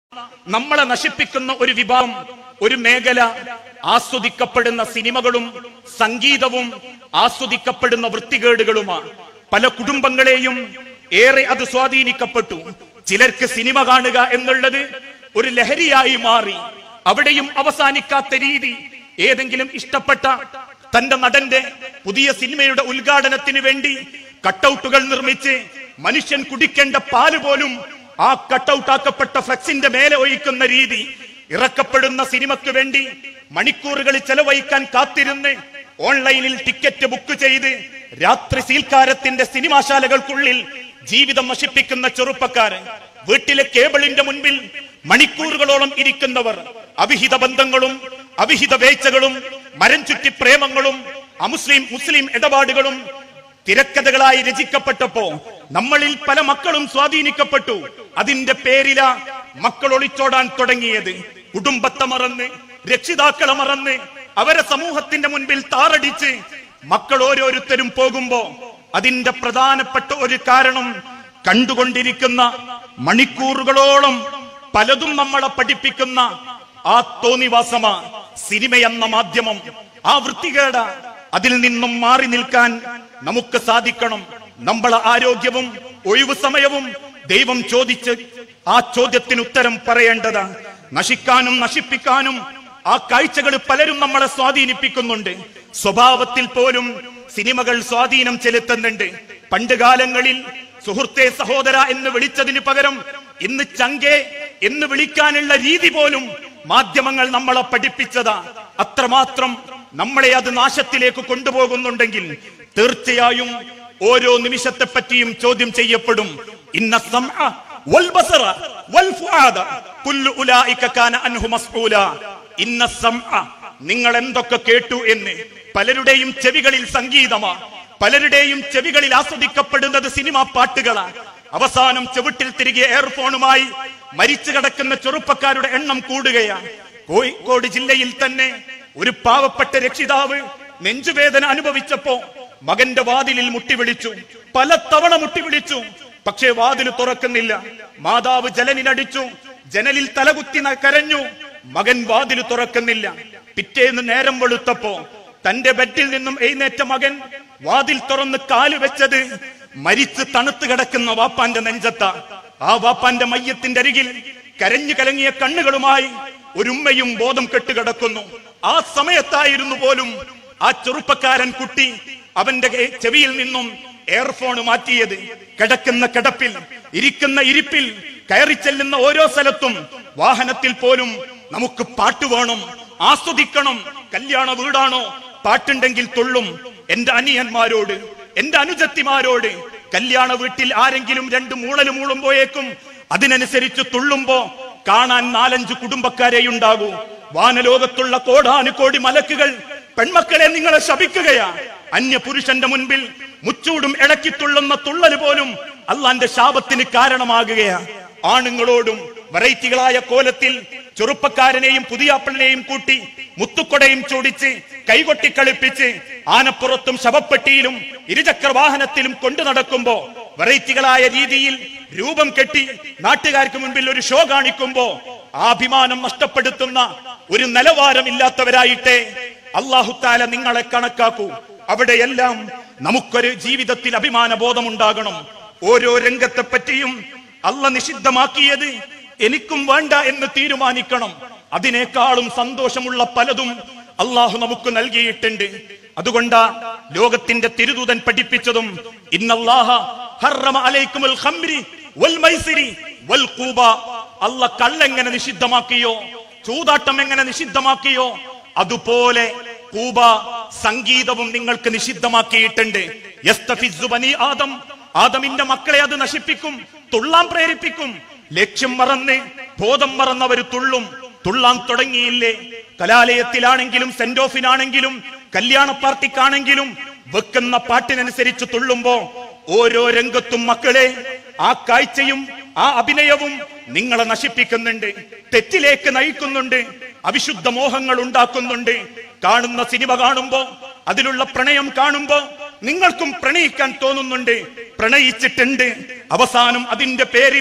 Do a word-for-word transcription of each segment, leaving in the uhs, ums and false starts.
നമ്മളെ നശിപ്പിക്കുന്ന ഒരു വിഭാഗം, ഒരു മേഖല ആസ്വദിക്കപ്പെടുന്ന സിനിമകളും സംഗീതവും ആസ്വദിക്കപ്പെടുന്ന വൃത്തികേടുകളുമാണ്. പല കുടുംബങ്ങളെയും ഏറെ അത് സ്വാധീനിക്കപ്പെട്ടു. ചിലർക്ക് സിനിമ കാണുക എന്നുള്ളത് ഒരു ലഹരിയായി മാറി. അവിടെയും അവസാനിക്കാത്ത രീതി, ഏതെങ്കിലും ഇഷ്ടപ്പെട്ട തന്റെ നടന്റെ പുതിയ സിനിമയുടെ ഉദ്ഘാടനത്തിന് വേണ്ടി കട്ടൗട്ടുകൾ നിർമ്മിച്ച് മനുഷ്യൻ കുടിക്കേണ്ട പാല് പോലും ആ കട്ടൗട്ടാക്കപ്പെട്ട ഫ്ലക്സിന്റെ മേലെ ഒഴിക്കുന്ന രീതി, ഇറക്കപ്പെടുന്ന സിനിമയ്ക്ക് വേണ്ടി മണിക്കൂറുകൾ ചെലവഴിക്കാൻ കാത്തിരുന്ന് ഓൺലൈനിൽ ടിക്കറ്റ് ബുക്ക് ചെയ്ത് രാത്രി സീൽക്കാരത്തിന്റെ സിനിമാശാലകൾക്കുള്ളിൽ ജീവിതം നശിപ്പിക്കുന്ന ചെറുപ്പക്കാരൻ, വീട്ടിലെ കേബിളിന്റെ മുൻപിൽ മണിക്കൂറുകളോളം ഇരിക്കുന്നവർ, അവിഹിത ബന്ധങ്ങളും അവിഹിത വേഴ്ചകളും മരം ചുറ്റി പ്രേമങ്ങളും അമുസ്ലിം മുസ്ലിം ഇടപാടുകളും തിരക്കഥകളായി രചിക്കപ്പെട്ടപ്പോ നമ്മളിൽ പല മക്കളും സ്വാധീനിക്കപ്പെട്ടു. അതിന്റെ പേരില മക്കൾ ഒളിച്ചോടാൻ തുടങ്ങിയത്. കുടുംബത്തെ മറന്ന്, രക്ഷിതാക്കളെ മറന്ന്, അവരെ സമൂഹത്തിന്റെ മുൻപിൽ താറടിച്ച് മക്കൾ ഓരോരുത്തരും പോകുമ്പോ അതിന്റെ പ്രധാനപ്പെട്ട ഒരു കാരണം കണ്ടുകൊണ്ടിരിക്കുന്ന മണിക്കൂറുകളോളം പലതും നമ്മളെ പഠിപ്പിക്കുന്ന ആ തോന്നിവാസമാ സിനിമയെന്ന മാധ്യമം. ആ വൃത്തികേട അതിൽ നിന്നും മാറി നിൽക്കാൻ നമുക്ക് സാധിക്കണം. നമ്മളെ ആരോഗ്യവും ഒഴിവു സമയവും ദൈവം ചോദിച്ച് ആ ചോദ്യത്തിന് ഉത്തരം പറയേണ്ടതാ. നശിക്കാനും നശിപ്പിക്കാനും ആ കാഴ്ചകൾ പലരും നമ്മളെ സ്വാധീനിപ്പിക്കുന്നുണ്ട്. സ്വഭാവത്തിൽ പോലും സിനിമകൾ സ്വാധീനം ചെലുത്തുന്നുണ്ട്. പണ്ട് കാലങ്ങളിൽ സുഹൃത്തെ സഹോദര എന്ന് വിളിച്ചതിന് പകരം ഇന്ന് ചങ്കേ എന്ന് വിളിക്കാനുള്ള രീതി പോലും മാധ്യമങ്ങൾ നമ്മളെ പഠിപ്പിച്ചതാ. അത്രമാത്രം നമ്മളെ അത് നാശത്തിലേക്ക് കൊണ്ടുപോകുന്നുണ്ടെങ്കിൽ തീർച്ചയായും ഓരോ നിമിഷത്തെ പറ്റിയും ചോദ്യം ചെയ്യപ്പെടും. ഇന്ന സമഅ വൽ ബസറ വൽ ഫുആദ കുല്ലു ഉലൈക കാന അൻഹു മസ്ഊല. ഇന്ന സമഅ, നിങ്ങൾ എന്തൊക്കെ കേട്ടു എന്ന്. പലരുടെയും ചെവികളിൽ സംഗീതമാ, പലരുടെയും ചെവികളിൽ ആസ്വദിക്കപ്പെടുന്നത് സിനിമാ പാട്ടുകളാ. അവസാനം ചെവിട്ടിൽ തിരികെ എയർഫോണുമായി മരിച്ചു കിടക്കുന്ന ചെറുപ്പക്കാരുടെ എണ്ണം കൂടുകയാണ്. കോഴിക്കോട് ജില്ലയിൽ തന്നെ ഒരു പാവപ്പെട്ട രക്ഷിതാവ് നെഞ്ചുവേദന അനുഭവിച്ചപ്പോ മകന്റെ വാതിലിൽ മുട്ടിവിളിച്ചു. പല തവണ മുട്ടിവിളിച്ചു, പക്ഷേ വാതിൽ തുറക്കുന്നില്ല. മാതാവ് ജനലിനടിച്ചു, ജനലിൽ തലകുത്തി കരഞ്ഞു, മകൻ വാതിൽ തുറക്കുന്നില്ല. പിറ്റേന്ന് നേരം വെളുത്തപ്പോ തന്റെ ബെഡിൽ നിന്നും എഴുന്നേറ്റ മകൻ വാതിൽ തുറന്ന് കാല് വെച്ചത് മരിച്ച് തണുത്ത് കിടക്കുന്ന വാപ്പാന്റെ നെഞ്ചത്ത. ആ വാപ്പാന്റെ മയ്യത്തിന്റെ അരികിൽ കരഞ്ഞു കലങ്ങിയ കണ്ണുകളുമായി ഒരു ഉമ്മയും ബോധം കെട്ടുകിടക്കുന്നു. ആ സമയത്തായിരുന്നു പോലും ആ ചെറുപ്പക്കാരൻ കുട്ടി അവന്റെ ചെവിയിൽ നിന്നും എയർഫോൺ മാറ്റിയത്. കിടക്കുന്ന കിടപ്പിൽ, ഇരിക്കുന്ന ഇരിപ്പിൽ, കയറി ചെല്ലുന്ന ഓരോ സ്ഥലത്തും, വാഹനത്തിൽ പോലും നമുക്ക് പാട്ട് വേണം, ആസ്വദിക്കണം. കല്യാണ വീടാണോ, പാട്ടുണ്ടെങ്കിൽ തുള്ളും. എന്റെ അനിയന്മാരോട്, എന്റെ അനുജത്തിമാരോട് കല്യാണ വീട്ടിൽ ആരെങ്കിലും രണ്ട് മൂളല് മൂളുമ്പോയേക്കും അതിനനുസരിച്ച് തുള്ളുമ്പോ കാണാൻ നാലഞ്ച് കുടുംബക്കാരെ ഉണ്ടാകൂ. വാനലോകത്തുള്ള കോടാനുകോടി മലക്കുകൾ പെൺമക്കളെ നിങ്ങളെ ശപിക്കുകയാ. അന്യ പുരുഷന്റെ മുൻപിൽ മുച്ചൂടും ഇളക്കി തുള്ളുന്ന തുള്ളല് പോലും അള്ളാന്റെ ശാപത്തിന് കാരണമാകുകയാ. ആണുങ്ങളോടും വെറൈറ്റികളായ കോലത്തിൽ ചെറുപ്പക്കാരനെയും പുതിയാപ്പിളിനെയും കൂട്ടി മുത്തുക്കൊടയും ചൂടിച്ച് കൈകൊട്ടി കളിപ്പിച്ച് ആനപ്പുറത്തും ശവപ്പെട്ടിയിലും ഇരുചക്ര വാഹനത്തിലും കൊണ്ടു നടക്കുമ്പോ വെറൈറ്റികളായ രീതിയിൽ രൂപം കെട്ടി നാട്ടുകാർക്ക് മുൻപിൽ ഒരു ഷോ കാണിക്കുമ്പോ അഭിമാനം നഷ്ടപ്പെടുത്തുന്ന ഒരു നിലവാരമില്ലാത്തവരായിട്ടേ അല്ലാഹു തആല നിങ്ങളെ കണക്കാക്കൂ. അവിടെയെല്ലാം നമുക്കൊരു ജീവിതത്തിൽ അഭിമാന ബോധമുണ്ടാകണം. ഓരോ രംഗത്തെ പറ്റിയും അല്ല നിഷിദ്ധമാക്കിയത് എനിക്കും വേണ്ട എന്ന് തീരുമാനിക്കണം. അതിനേക്കാളും സന്തോഷമുള്ള പലതും അള്ളാഹു നമുക്ക് നൽകിയിട്ടുണ്ട്. അതുകൊണ്ടാ ലോകത്തിന്റെ തിരുദൂതൻ പഠിപ്പിച്ചതും ഇന്നല്ലാഹ ഹറമ അലൈക്കുമുൽ ഖംരി വൽ മൈസിരി വൽ ഖൂബ. അല്ല കള്ളെങ്ങനെ നിഷിദ്ധമാക്കിയോ, ചൂതാട്ടം എങ്ങനെ നിഷിദ്ധമാക്കിയോ, അതുപോലെ കൂബ സംഗീതവും നിങ്ങൾക്ക് നിഷിദ്ധമാക്കിയിട്ടുണ്ട്. യസ്തഫിസ്സു ബനി ആദം, ആദമിന്റെ മക്കളെ അത് നശിപ്പിക്കും, തുള്ളാൻ പ്രേരിപ്പിക്കും. ലക്ഷ്യം മറന്ന് ബോധം മറന്നവർ തുള്ളും. തുള്ളാൻ തുടങ്ങിയില്ലേ? കലാലയത്തിലാണെങ്കിലും സെന്റ് ഓഫിനാണെങ്കിലും കല്യാണ പാർട്ടിക്കാണെങ്കിലും വെക്കുന്ന പാട്ടിനനുസരിച്ച് തുള്ളുമ്പോ ഓരോ രംഗത്തും മക്കളെ ആ കാഴ്ചയും ആ അഭിനയവും നിങ്ങളെ നശിപ്പിക്കുന്നുണ്ട്, തെറ്റിലേക്ക് നയിക്കുന്നുണ്ട്, അവിശുദ്ധ മോഹങ്ങൾ ഉണ്ടാക്കുന്നുണ്ട്. കാണുന്ന സിനിമ കാണുമ്പോ, അതിലുള്ള പ്രണയം കാണുമ്പോ നിങ്ങൾക്കും പ്രണയിക്കാൻ തോന്നുന്നുണ്ട്, പ്രണയിച്ചിട്ടുണ്ട്. അവസാനം അതിന്റെ പേരിൽ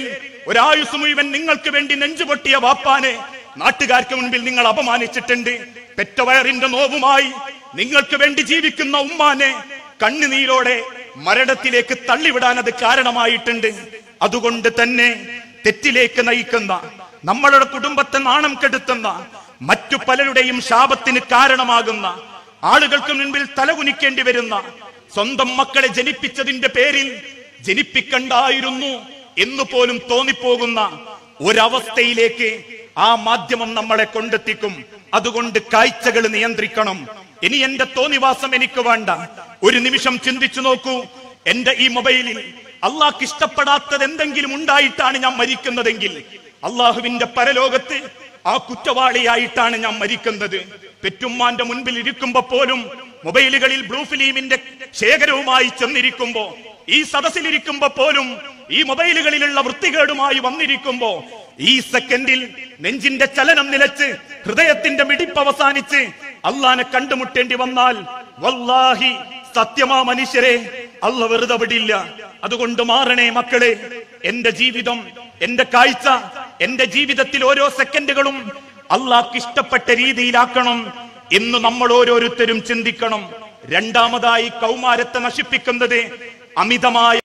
ഒരായുസ് മുഴുവൻ നിങ്ങൾക്ക് വേണ്ടി നെഞ്ചുപൊട്ടിയ വാപ്പാനെ നാട്ടുകാർക്ക് മുൻപിൽ നിങ്ങൾ അപമാനിച്ചിട്ടുണ്ട്. പെറ്റവയറിന്റെ നോവുമായി നിങ്ങൾക്ക് വേണ്ടി ജീവിക്കുന്ന ഉമ്മാനെ കണ്ണുനീരോടെ മരണത്തിലേക്ക് തള്ളിവിടാൻ അത് കാരണമായിട്ടുണ്ട്. അതുകൊണ്ട് തന്നെ തെറ്റിലേക്ക് നയിക്കുന്ന, നമ്മളുടെ കുടുംബത്തെ നാണം കെടുത്തുന്ന, മറ്റു പലരുടെയും ശാപത്തിന് കാരണമാകുന്ന, ആളുകൾക്ക് മുൻപിൽ തലകുനിക്കേണ്ടി വരുന്ന, സ്വന്തം മക്കളെ ജനിപ്പിച്ചതിന്റെ പേരിൽ ജനിപ്പിക്കണ്ടായിരുന്നു എന്ന് പോലും തോന്നിപ്പോകുന്ന ഒരവസ്ഥയിലേക്ക് ആ മാധ്യമം നമ്മളെ കൊണ്ടെത്തിക്കും. അതുകൊണ്ട് കാഴ്ചകൾ നിയന്ത്രിക്കണം. ഇനി എന്റെ തോന്നിവാസം എനിക്ക് വേണ്ട. ഒരു നിമിഷം ചിന്തിച്ചു നോക്കൂ, എന്റെ ഈ മൊബൈലിൽ അള്ളാഹ്ക്ക് ഇഷ്ടപ്പെടാത്തത് എന്തെങ്കിലും ഉണ്ടായിട്ടാണ് ഞാൻ മരിക്കുന്നതെങ്കിൽ അള്ളാഹുവിന്റെ പരലോകത്ത് ആ കുറ്റവാളിയായിട്ടാണ് ഞാൻ മരിക്കുന്നത്. പെറ്റുമ്മാന്റെ മുൻപിൽ ഇരിക്കുമ്പോ പോലും മൊബൈലുകളിൽ ബ്ലൂ ഫിലിമിന്റെ ശേഖരവുമായി ചെന്നിരിക്കുമ്പോ, ഈ സദസ്സിലിരിക്കുമ്പോ പോലും ഈ മൊബൈലുകളിലുള്ള വൃത്തികേടുമായി വന്നിരിക്കുമ്പോ, ഈ സെക്കൻഡിൽ നെഞ്ചിന്റെ ചലനം നിലച്ച് ഹൃദയത്തിന്റെ മിടിപ്പ് അവസാനിച്ച് അള്ളാനെ കണ്ടുമുട്ടേണ്ടി വന്നാൽ വല്ലാഹി സത്യമാ മനുഷ്യരെ, അള്ള വെറുതെ വിടില്ല. അതുകൊണ്ട് മാറണേ മക്കളെ. എന്റെ ജീവിതം, എന്റെ കാഴ്ച, എന്റെ ജീവിതത്തിൽ ഓരോ സെക്കൻഡുകളും അള്ളാഹ്ക്ക് ഇഷ്ടപ്പെട്ട രീതിയിലാക്കണം എന്ന് നമ്മൾ ഓരോരുത്തരും ചിന്തിക്കണം. രണ്ടാമതായി കൗമാരത്തെ നശിപ്പിക്കുന്നത് അമിതമായ